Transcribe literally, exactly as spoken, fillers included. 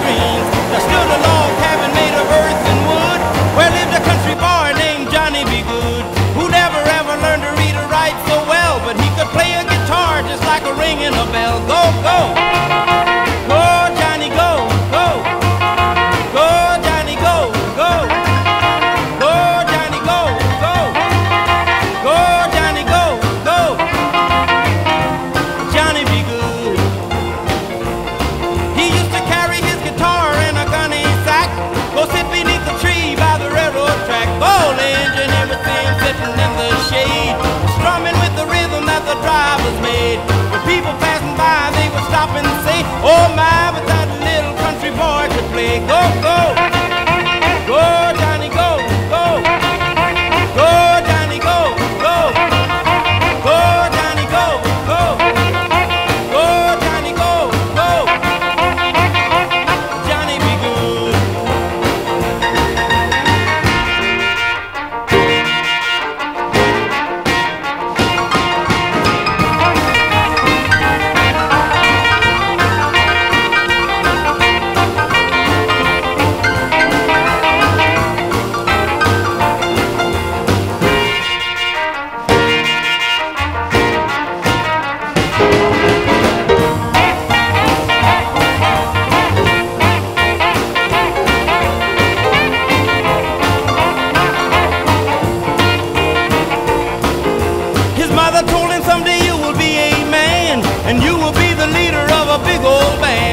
screens. There stood a log cabin made of earth and wood, where lived a country boy named Johnny B. Good, who never ever learned to read or write so well, but he could play a guitar just like a ringing a bell. Go, go! Go, Johnny, go, go! Go, Johnny, go, go! Go, Johnny, go, go! Go, Johnny, go, go! Johnny B. Good. He used to carry his guitar in a gunny sack, go sit beneath the tree by the railroad track. All the engine, everything sitting in the shade, strumming with the rhythm that the drivers made. When people passing by, they would stop and say, oh my, but that little country boy could play. Go, go! Go, Johnny, go, go! Go, Johnny, go, go! Go, Johnny, go, go! Go, Johnny, go, go! Johnny be good. His mother told him someday you will be a man, and you will be the leader of a big old band.